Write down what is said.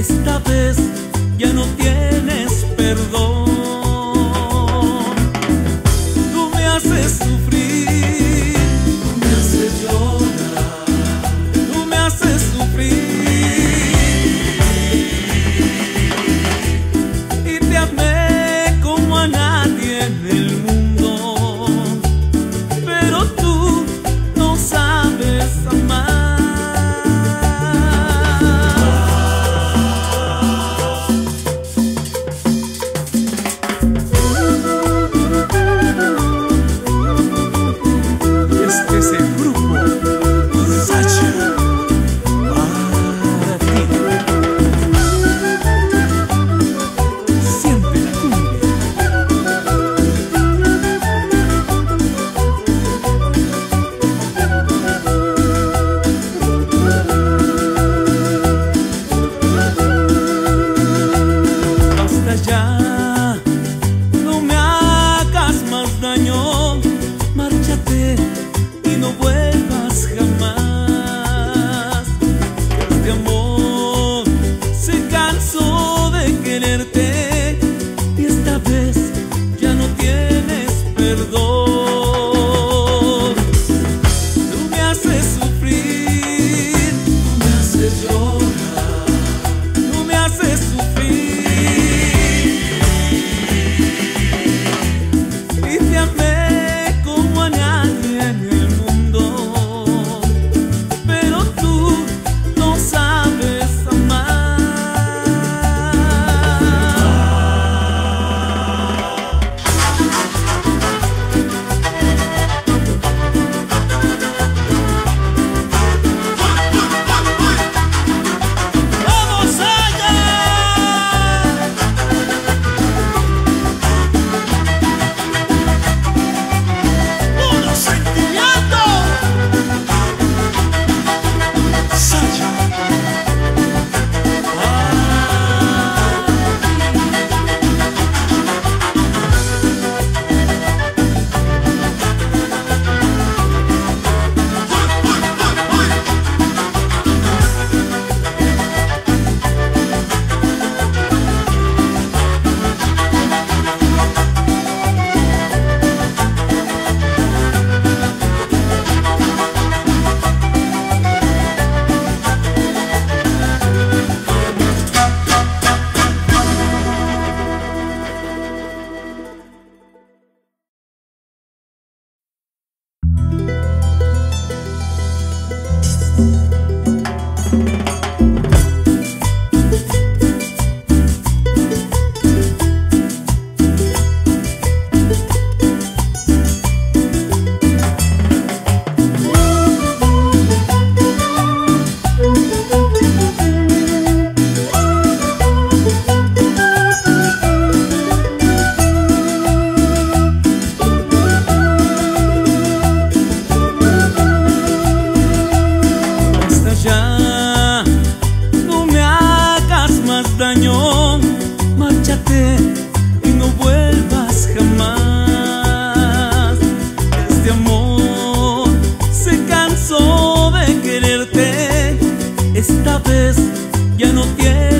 esta vez ya no tienes perdón. Tú me haces sufrir, tú me haces llorar, tú me haces sufrir. Y te amé como a nadie en el mundo, pero tú no sabes amar. Este es el grupo Sacha para ti. Siente la cumbia. Basta ya, no me hagas más daño, márchate y no vuelvas jamás. Este amor se cansó de quererte y esta vez ya no tienes perdón. Tú me haces sufrir, tú me haces llorar, tú me haces sufrir. Y te amé como a nadie en el mundo, pero tú no sabes amar. ¡Vamos allá! ¡Puro sentimiento! Sacha. Basta ya, no me hagas más daño, márchate y no vuelvas jamás. Este amor se cansó de quererte, esta vez ya no tienes